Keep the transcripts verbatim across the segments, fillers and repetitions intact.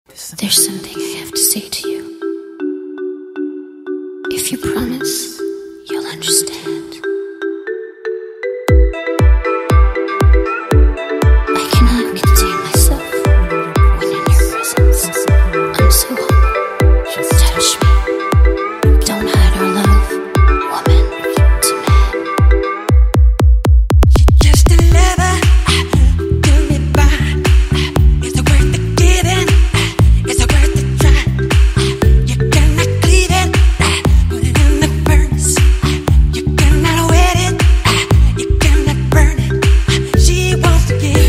There's something I have to say to you. If you promise, you'll understand. I cannot contain myself when in your presence. I'm so humble. Touch me. Don't hide our love, woman to man. She's just a lover, do me by. Is it worth the giving? Is it worth the try? You cannot leave it, put it in the furnace. You cannot wet it, you cannot burn it. She wants to give.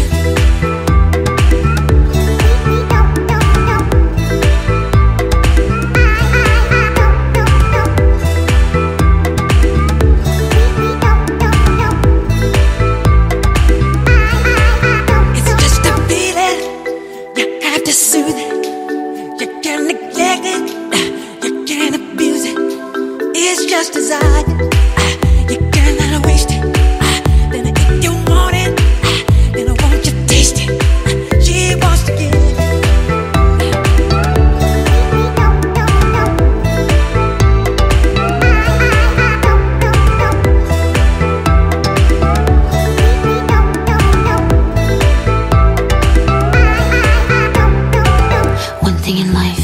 It's just a feeling, you have to soothe it. You can't neglect it, you can't abuse it. It's just desire, you cannot waste it. Then if you want it, then I want you to taste it. She wants to give. One thing in life